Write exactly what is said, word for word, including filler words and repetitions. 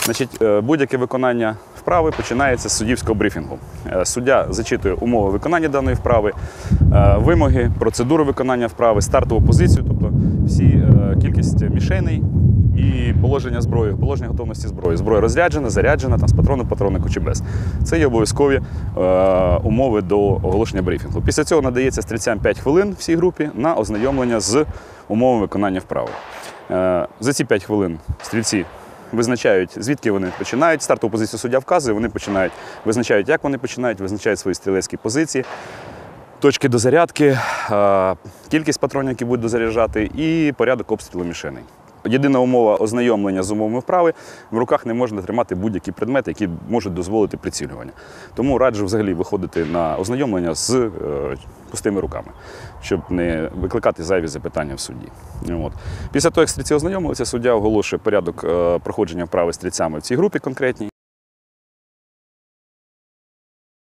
Значить, будь-яке виконання вправи починається з суддівського брифінгу. Суддя зачитує умови виконання даної вправи, вимоги, процедуру виконання вправи, стартову позицію, тобто всі кількість мішеней і положення зброї, положення готовності зброї. Зброя розряджена, заряджена, там, з патроном, патроннику чи без. Це є обов'язкові е, умови до оголошення брифінгу. Після цього надається стрільцям п'ять хвилин всій групі на ознайомлення з умовами виконання вправи. Е, за ці п'ять хвилин стрільці визначають, звідки вони починають. Стартову позицію суддя вказує, вони починають, визначають, як вони починають, визначають свої стрілецькі позиції, точки дозарядки, е, кількість патронів, які будуть дозаряджати, і порядок обстрілу мішеней. Єдина умова ознайомлення з умовами вправи – в руках не можна тримати будь-які предмети, які можуть дозволити прицілювання. Тому раджу взагалі виходити на ознайомлення з е, пустими руками, щоб не викликати зайві запитання в судді. От. Після того, як стрільці ознайомилися, суддя оголошує порядок е, проходження вправи стрільцями в цій групі конкретній.